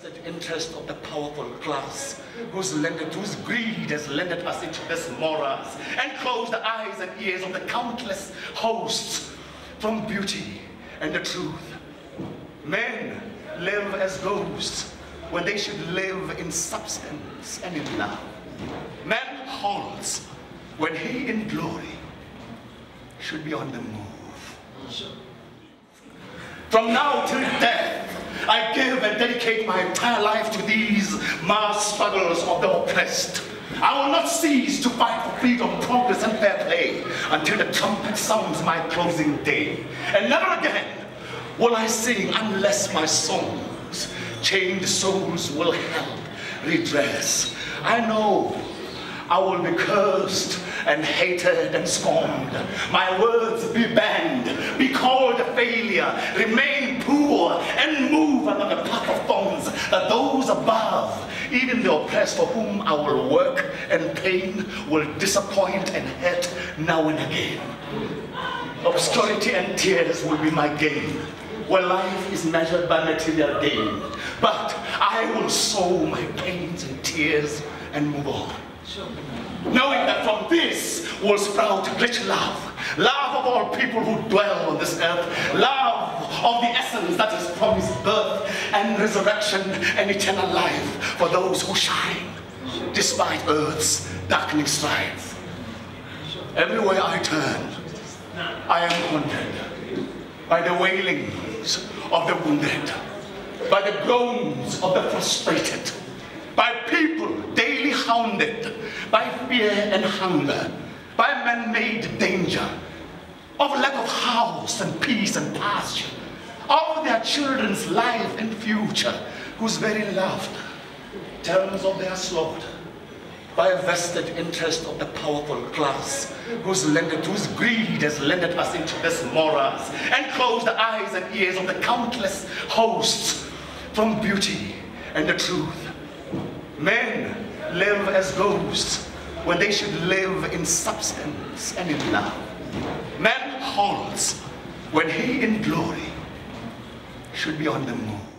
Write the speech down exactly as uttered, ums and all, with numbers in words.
vested interest of the powerful class whose, lended, whose greed has lended us into this morass and closed the eyes and ears of the countless hosts from beauty and the truth. Men live as ghosts when they should live in substance and in love. Man halts when he in glory should be on the move. From now till death, I give and dedicate my entire life to these mass struggles of the oppressed. I will not cease to fight for freedom, progress, and fair play until the trumpet sounds my closing day. And never again will I sing unless my songs, chained souls, will help redress. I know I will be cursed and hated and scorned. My words be banned, be called a failure, remain poor, and move along a path of thorns, that those above, even the oppressed for whom I will work and pain, will disappoint and hurt now and again. Obscurity and tears will be my gain, where life is measured by material gain. But I will sow my pains and tears and move on, knowing that from this will sprout rich love, love of all people who dwell on this earth, love of the essence that has promised birth and resurrection and eternal life for those who shine despite earth's darkening strife. Everywhere I turn, I am haunted by the wailings of the wounded, by the groans of the frustrated, by people daily hounded, by fear and hunger, by man-made danger, of lack of house and peace and pasture, of their children's life and future, whose very laughter tells of their slaughter, by a vested interest of the powerful class whose, lended, whose greed has lended us into this morass and closed the eyes and ears of the countless hosts from beauty and the truth. Men live as ghosts when they should live in substance and in love. Man halts when he in glory should be on the move.